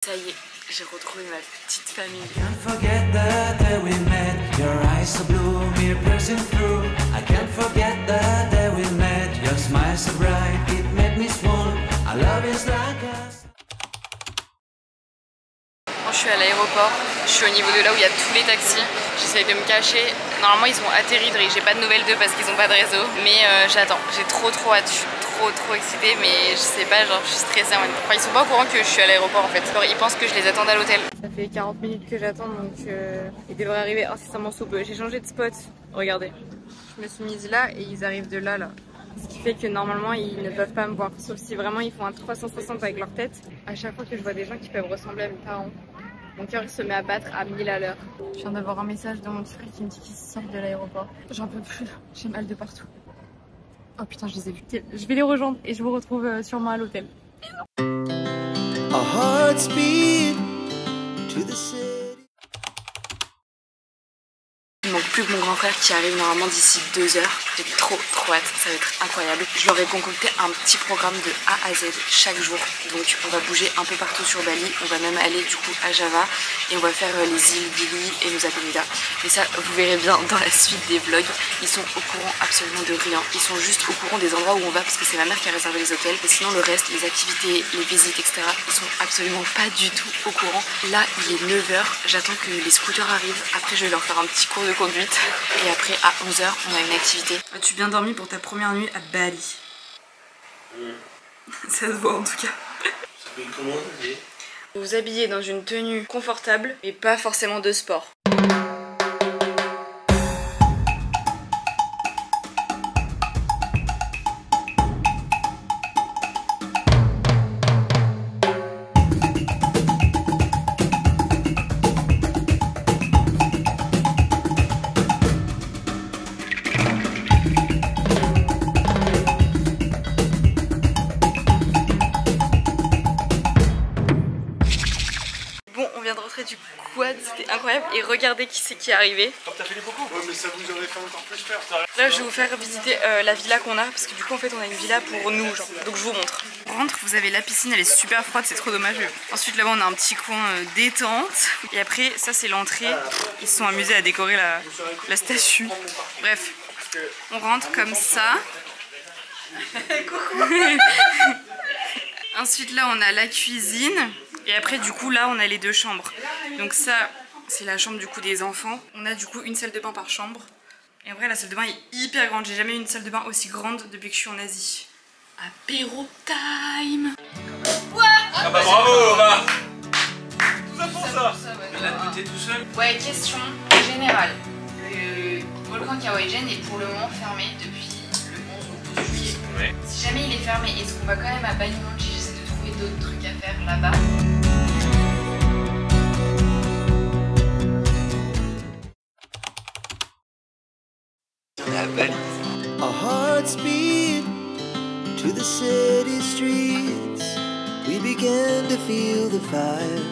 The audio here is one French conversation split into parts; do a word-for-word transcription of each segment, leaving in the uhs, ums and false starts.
Ça y est, j'ai retrouvé ma petite famille. Quand je suis à l'aéroport, je suis au niveau de là où il y a tous les taxis. J'essaye de me cacher. Normalement ils ont atterri, j'ai pas de nouvelles d'eux parce qu'ils ont pas de réseau. Mais euh, j'attends, j'ai trop trop hâte. Je suis trop trop excitée, mais je sais pas, genre je suis stressée en même temps. Enfin, ils sont pas au courant que je suis à l'aéroport en fait. Alors, ils pensent que je les attends à l'hôtel. Ça fait quarante minutes que j'attends, donc euh, ils devraient arriver incessamment sous peu. J'ai changé de spot, regardez. Je me suis mise là et ils arrivent de là là. Ce qui fait que normalement ils ne peuvent pas me voir, sauf si vraiment ils font un trois cent soixante avec leur tête. À chaque fois que je vois des gens qui peuvent ressembler à mes parents, mon cœur se met à battre à mille à l'heure. Je viens d'avoir un message de mon petit frère qui me dit qu'il sort de l'aéroport. J'en peux plus, j'ai mal de partout. Oh putain, je les ai vus. Je vais les rejoindre et je vous retrouve sûrement à l'hôtel. Il manque plus que mon grand frère qui arrive normalement d'ici deux heures. J'ai trop trop hâte, ça va être incroyable. Je leur ai concocté un petit programme de A à Z chaque jour. Donc on va bouger un peu partout sur Bali. On va même aller du coup à Java et on va faire les îles Gili et Nusa Penida. Mais ça vous verrez bien dans la suite des vlogs. Ils sont au courant absolument de rien. Ils sont juste au courant des endroits où on va parce que c'est ma mère qui a réservé les hôtels. Et sinon le reste, les activités, les visites, et cetera. Ils sont absolument pas du tout au courant. Là il est neuf heures. J'attends que les scooters arrivent. Après je vais leur faire un petit cours de conduite. Et après à onze heures on a une activité. As-tu bien dormi pour ta première nuit à Bali? Mmh. Ça se voit en tout cas. Ça fait comment? Vous vous habillez dans une tenue confortable et pas forcément de sport. Du quad, c'était incroyable et regardez qui c'est qui est arrivé. T'as fait beaucoup. Ouais, mais ça vous aurait fait encore plus faire. Là je vais vous faire visiter euh, la villa qu'on a parce que du coup en fait on a une villa pour nous genre. Donc je vous montre. On rentre, vous avez la piscine, elle est super froide, c'est trop dommage. Ensuite là-bas on a un petit coin euh, détente. Et après ça c'est l'entrée. Ils se sont amusés à décorer la, la statue. Bref, on rentre comme ça. Coucou. Ensuite là on a la cuisine. Et après du coup là on a les deux chambres. Donc ça c'est la chambre du coup des enfants. On a du coup une salle de bain par chambre. Et en vrai la salle de bain est hyper grande. J'ai jamais eu une salle de bain aussi grande depuis que je suis en Asie. Apéro time. Ouais. Ah bah bravo bah. Tout ça pour ça. Là t'es tout seul. Ouais, question générale. Le volcan Kawaïjen est pour le moment fermé depuis le onze ou douze juillet. Ouais. Si jamais il est fermé, est-ce qu'on va quand même à Banimantji? J'essaie de trouver d'autres trucs à faire là-bas. Our hearts beat to the city streets. We began to feel the fire.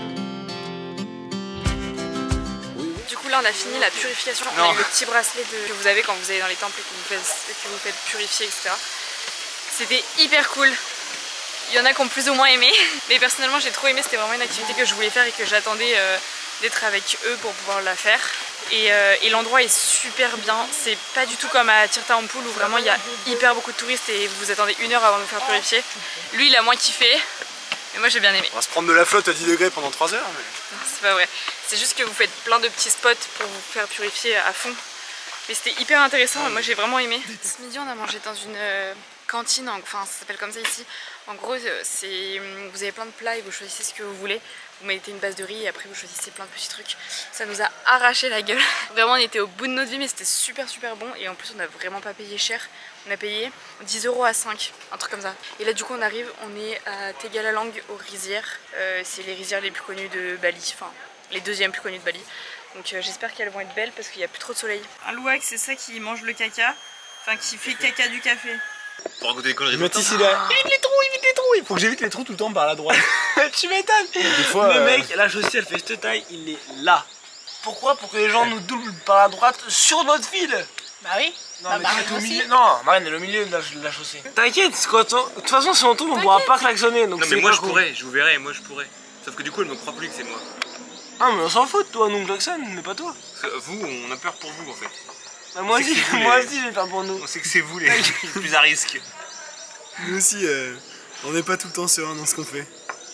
Du coup là on a fini la purification. On a eu le petit bracelet de... que vous avez quand vous allez dans les temples et que vous faites, que vous faites purifier, et cetera. C'était hyper cool. Il y en a qui ont plus ou moins aimé. Mais personnellement j'ai trop aimé, c'était vraiment une activité que je voulais faire et que j'attendais euh, d'être avec eux pour pouvoir la faire. Et, euh, et l'endroit est super bien, c'est pas du tout comme à Tirta Ampul où vraiment il y a hyper beaucoup de touristes et vous attendez une heure avant de vous faire purifier. Lui il a moins kiffé, mais moi j'ai bien aimé. On va se prendre de la flotte à dix degrés pendant trois heures. Mais... C'est pas vrai, c'est juste que vous faites plein de petits spots pour vous faire purifier à fond. Mais c'était hyper intéressant et moi j'ai vraiment aimé. Ce midi on a mangé dans une euh, cantine, enfin ça s'appelle comme ça ici. En gros c'est vous avez plein de plats et vous choisissez ce que vous voulez. Vous mettez une base de riz et après vous choisissez plein de petits trucs. Ça nous a arraché la gueule. Vraiment on était au bout de notre vie mais c'était super super bon. Et en plus on n'a vraiment pas payé cher. On a payé dix euros à cinq, un truc comme ça. Et là du coup on arrive, on est à Tegalalang aux rizières. euh, C'est les rizières les plus connues de Bali, enfin les deuxièmes plus connues de Bali. Donc euh, j'espère qu'elles vont être belles parce qu'il n'y a plus trop de soleil. Un louak c'est ça qui mange le caca, enfin qui fait caca du café. Pour raconter des conneries. Mathis il a... évite les trous, évite les trous. Il faut que j'évite les trous tout le temps par la droite. Tu m'étonnes. Des fois, le euh... mec, la chaussée elle fait cette taille, il est là. Pourquoi? Pour que les gens nous doublent par la droite sur notre fil. Bah oui. Non, bah, mais Marine au aussi. milieu. Non, Marine elle est au milieu de la, de la chaussée. T'inquiète, de toute façon si on tourne on pourra pas klaxonner. Donc non mais moi je pourrais, je vous verrai, moi je pourrais. Sauf que du coup, elle me croit plus que c'est moi. Ah, mais on s'en fout de toi, nous, Jackson, mais pas toi. Parce que vous, on a peur pour vous en fait. Bah, moi aussi, vous, moi les... aussi, j'ai peur pour nous. On sait que c'est vous les plus à risque. Nous aussi, euh, on n'est pas tout le temps serein dans ce qu'on fait.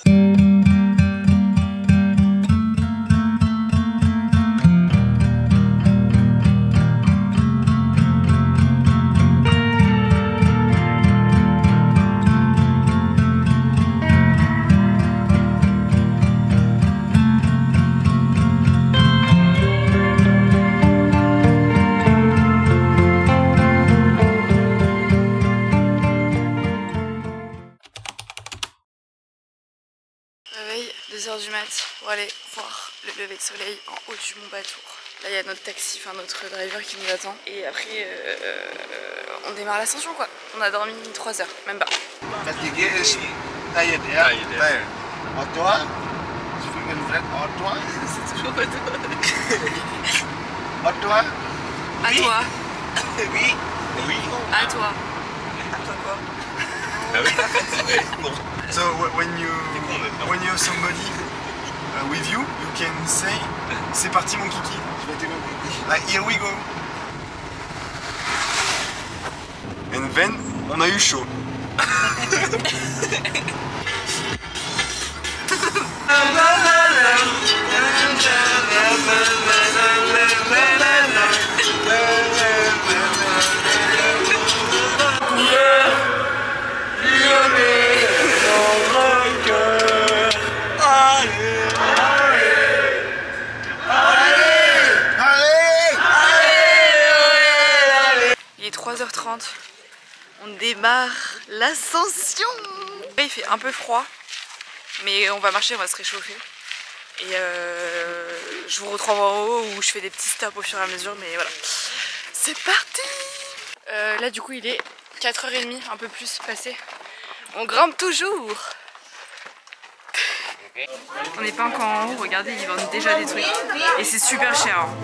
deux heures du mat pour aller voir le lever de soleil en haut du Mont Batour. Là il y a notre taxi, enfin notre driver qui nous attend. Et après euh, euh, on démarre l'ascension quoi. On a dormi trois heures, même pas. Fatigué et tired, yeah? Tired, yeah. Tired. Et toi? Je fais une vraie. Et toi? C'est toujours pas toi. Et toi? À toi. Oui. Oui. À toi. À toi quoi? Ah oui. Bon. So when you when you have somebody uh, with you, you can say c'est parti mon kiki. Like, here we go. And then on a eu chaud. trois heures trente, on démarre l'ascension. Il fait un peu froid, mais on va marcher, on va se réchauffer. Et euh, je vous retrouve en haut où je fais des petits stops au fur et à mesure, mais voilà. C'est parti. euh, Là du coup il est quatre heures trente, un peu plus passé. On grimpe toujours. On n'est pas encore en haut, regardez, ils vendent déjà des trucs. Et c'est super cher. Hein.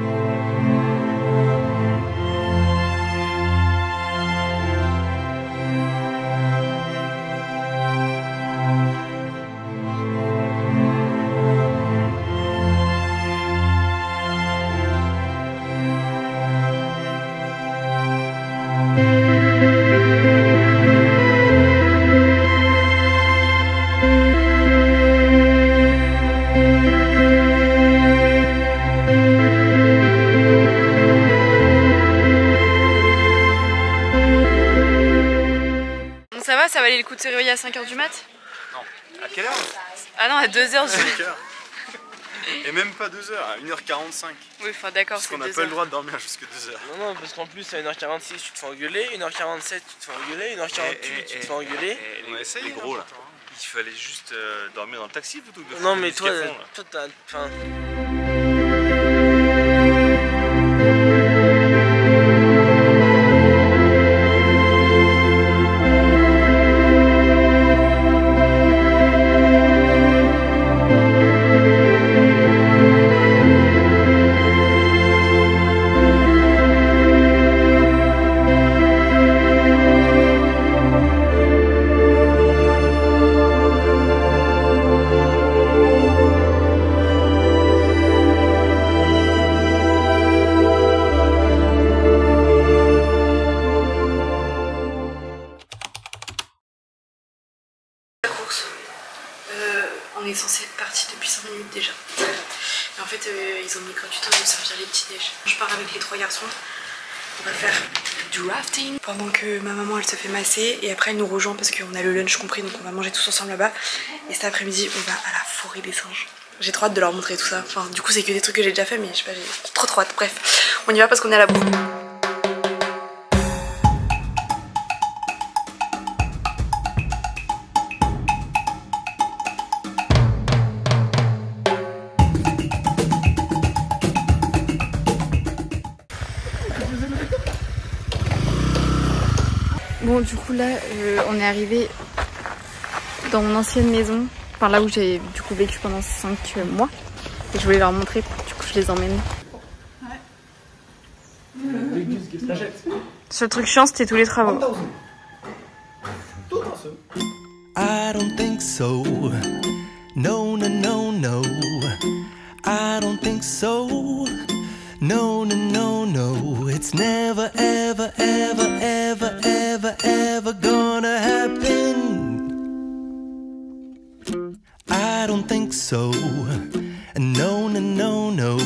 Ça va, ça valait le coup de se réveiller à cinq heures du mat? Non. À quelle heure? Ah non, à deux heures du mat. Et même pas deux heures, à une heure quarante-cinq. Oui, enfin d'accord, parce c'est qu'on n'a pas le droit de dormir jusqu'à deux heures. Non, non, parce qu'en plus à une heure quarante-six tu te fais engueuler, une heure quarante-sept tu te fais engueuler, une heure quarante-huit tu te fais engueuler. On a essayé, les gros là. Il fallait juste euh, dormir dans le taxi plutôt que de Non faire mais des toi, scaphandres, là. toi t'as... Enfin... On est censé être parti depuis cinq minutes déjà. Et en fait, euh, ils ont mis gratuitement de nous servir les petits déj. Je pars avec les trois garçons. On va faire du rafting pendant que ma maman elle se fait masser. Et après, elle nous rejoint parce qu'on a le lunch compris. Donc, on va manger tous ensemble là-bas. Et cet après-midi, on va à la forêt des singes. J'ai trop hâte de leur montrer tout ça. Enfin, du coup, c'est que des trucs que j'ai déjà fait, mais je sais pas, j'ai trop trop hâte. Bref, on y va parce qu'on est à la boue. Bon, du coup là euh, on est arrivé dans mon ancienne maison, enfin là où j'ai du coup vécu pendant cinq mois, et je voulais leur montrer, du coup je les emmène. Ouais. Seul truc chiant c'était tous les travaux. I don't think so. No, no, no, I don't think so. No, no, no, no, it's never, ever, ever, ever, ever, ever gonna happen. I don't think so. No, no, no, no.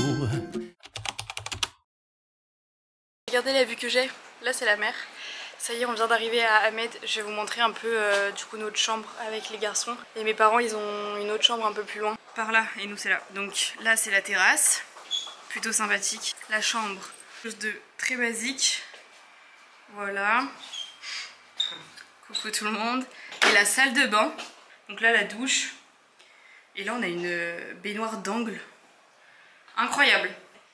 Regardez la vue que j'ai, là c'est la mer. Ça y est, on vient d'arriver à Ahmed. Je vais vous montrer un peu euh, du coup notre chambre avec les garçons. Et mes parents ils ont une autre chambre un peu plus loin. Par là, et nous c'est là. Donc là c'est la terrasse, plutôt sympathique. La chambre, chose de très basique. Voilà. Coucou tout le monde. Et la salle de bain. Donc là la douche. Et là on a une baignoire d'angle. Incroyable.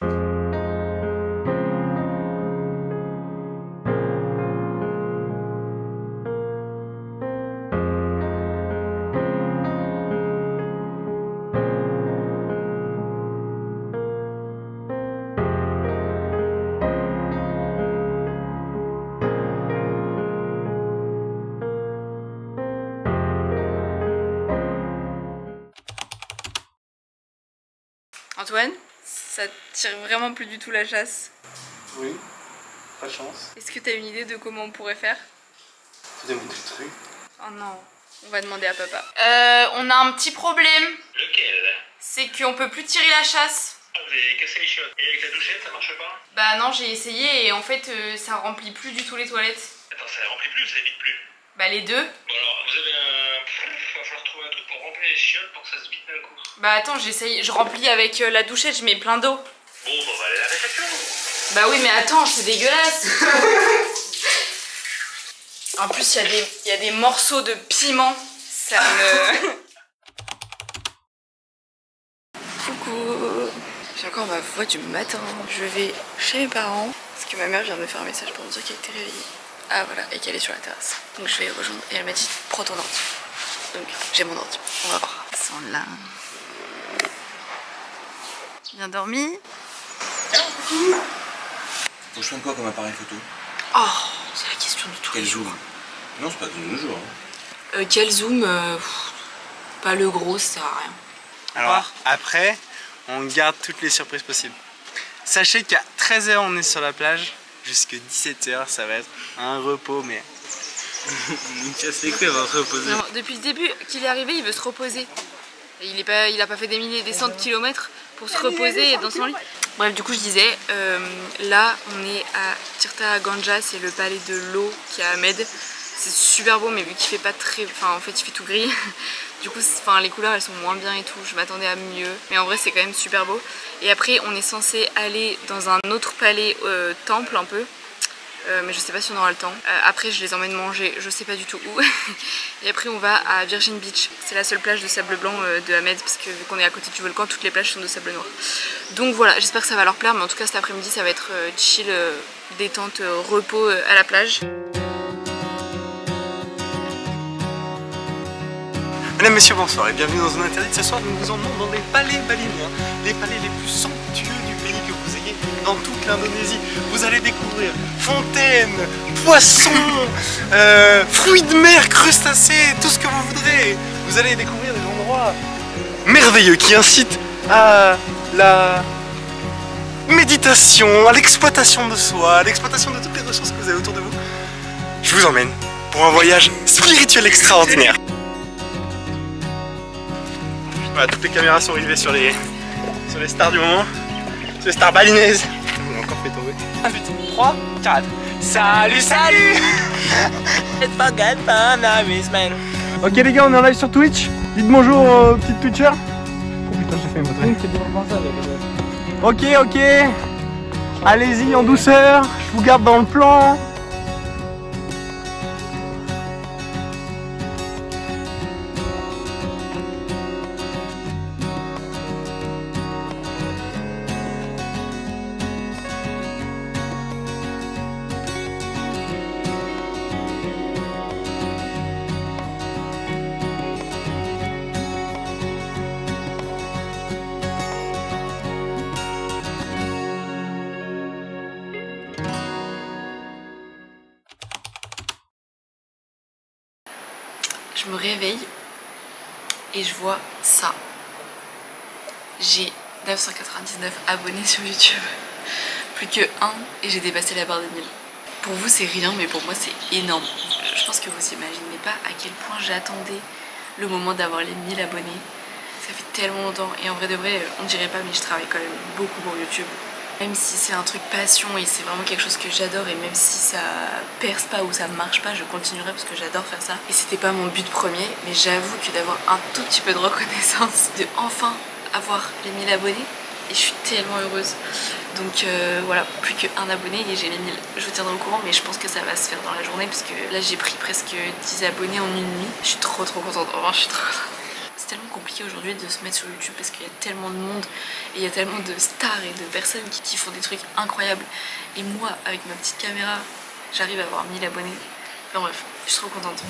Antoine, ça tire vraiment plus du tout la chasse. Oui, pas de chance. Est-ce que tu as une idée de comment on pourrait faire? Faut démonter le truc. Oh non, on va demander à papa. Euh, on a un petit problème. Lequel? C'est qu'on peut plus tirer la chasse. Ah, vous avez cassé les chiottes. Et avec la douchette, ça marche pas? Bah non, j'ai essayé et en fait euh, ça remplit plus du tout les toilettes. Attends, ça remplit plus ou ça vide plus? Bah les deux. Bon alors, vous avez un... Il va falloir trouver un truc pour remplir les chiottes pour que ça se vide d'un coup. Bah attends, j'essaye, je remplis avec euh, la douchette, je mets plein d'eau. Bon, bah on va aller à la réflexion. Bah oui mais attends, c'est dégueulasse. En plus il y, des, y a des morceaux de piment. Ça me... Coucou. J'ai encore ma voix du matin. Je vais chez mes parents parce que ma mère vient de me faire un message pour me dire qu'elle était réveillée. Ah voilà, et qu'elle est sur la terrasse. Donc je vais les rejoindre et elle m'a dit prends ton ordi. Donc j'ai mon ordi, on va voir. Ils sont là. Bien dormi? Faut que je prenne quoi comme appareil photo? Oh, c'est la question de tous Quel les jours. zoom? Non, c'est pas de nos jours. Hein. Euh, quel zoom euh, pff, pas le gros, ça sert à rien. Alors après, on garde toutes les surprises possibles. Sachez qu'à treize heures on est sur la plage, jusqu'à dix-sept heures ça va être un repos, mais... Il casse les couilles, elle va se reposer. Non, depuis le début qu'il est arrivé, il veut se reposer. Et il est pas, il a pas fait des milliers, des cents de kilomètres pour se reposer dans son lit. Bref, du coup je disais, euh, là on est à Tirta Ganja, c'est le palais de l'eau qui est à Ahmed. C'est super beau, mais vu qu'il fait pas très... Enfin en fait il fait tout gris. Du coup enfin, les couleurs elles sont moins bien et tout, je m'attendais à mieux. Mais en vrai c'est quand même super beau. Et après on est censé aller dans un autre palais euh, temple un peu. Euh, mais je sais pas si on aura le temps. Euh, après je les emmène manger, je sais pas du tout où. Et après on va à Virgin Beach. C'est la seule plage de sable blanc euh, de Ahmed, parce que vu qu'on est à côté du volcan, toutes les plages sont de sable noir. Donc voilà, j'espère que ça va leur plaire, mais en tout cas cet après-midi ça va être euh, chill, euh, détente, euh, repos euh, à la plage. Mesdames, messieurs, bonsoir et bienvenue dans un interdit. Ce soir, nous vous emmenons dans des palais balinais, les palais les plus somptueux du pays que vous ayez dans toute l'Indonésie. Vous allez découvrir fontaines, poissons, euh, fruits de mer, crustacés, tout ce que vous voudrez. Vous allez découvrir des endroits merveilleux qui incitent à la méditation, à l'exploitation de soi, à l'exploitation de toutes les ressources que vous avez autour de vous. Je vous emmène pour un voyage spirituel extraordinaire. Voilà, toutes les caméras sont rivées sur les, sur les stars du moment, sur les stars balinaises. On a encore fait tomber. un, deux, trois, quatre. Salut, salut. Ok les gars, on est en live sur Twitch. Dites bonjour aux petites Twitchers. Oh putain, j'ai fait une autre. Ok, ok. Allez-y en douceur, je vous garde dans le plan. Je me réveille et je vois ça. J'ai neuf cent quatre-vingt-dix-neuf abonnés sur YouTube. Plus que un et j'ai dépassé la barre des mille. Pour vous c'est rien mais pour moi c'est énorme. Je pense que vous imaginez pas à quel point j'attendais le moment d'avoir les mille abonnés. Ça fait tellement longtemps et en vrai de vrai on dirait pas mais je travaille quand même beaucoup pour YouTube. Même si c'est un truc passion et c'est vraiment quelque chose que j'adore et même si ça perce pas ou ça marche pas je continuerai parce que j'adore faire ça. Et c'était pas mon but premier mais j'avoue que d'avoir un tout petit peu de reconnaissance, de enfin avoir les mille abonnés et je suis tellement heureuse. Donc euh, voilà, plus qu'un abonné et j'ai les mille. Je vous tiendrai au courant mais je pense que ça va se faire dans la journée parce que là j'ai pris presque dix abonnés en une nuit. Je suis trop trop contente, vraiment je suis trop contente. C'est tellement compliqué aujourd'hui de se mettre sur YouTube parce qu'il y a tellement de monde et il y a tellement de stars et de personnes qui, qui font des trucs incroyables. Et moi, avec ma petite caméra, j'arrive à avoir mille abonnés. Enfin bref, je suis trop contente.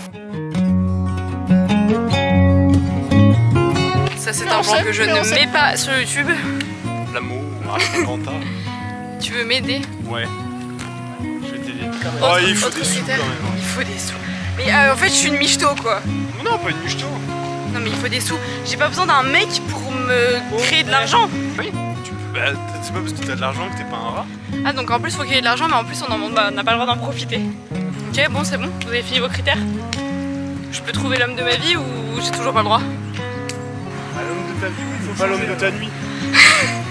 Ça c'est un plan que je ne mets pas sur YouTube. L'amour, Raconta. Tu veux m'aider? Ouais. Je vais t'aider. Oh, il faut des sous quand même. Il faut des sous. Mais euh, en fait je suis une michto quoi. Non, pas une michto. Non mais il faut des sous. J'ai pas besoin d'un mec pour me oh, créer de l'argent. Oui. Tu peux... bah, c'est pas parce que t'as de l'argent que t'es pas un rat. Ah donc en plus faut créer de l'argent mais en plus on n'a bah, pas le droit d'en profiter. Ok bon c'est bon, vous avez fini vos critères. Je peux trouver l'homme de ma vie ou j'ai toujours pas le droit? Ah, l'homme de ta vie, il faut pas l'homme de ta nuit.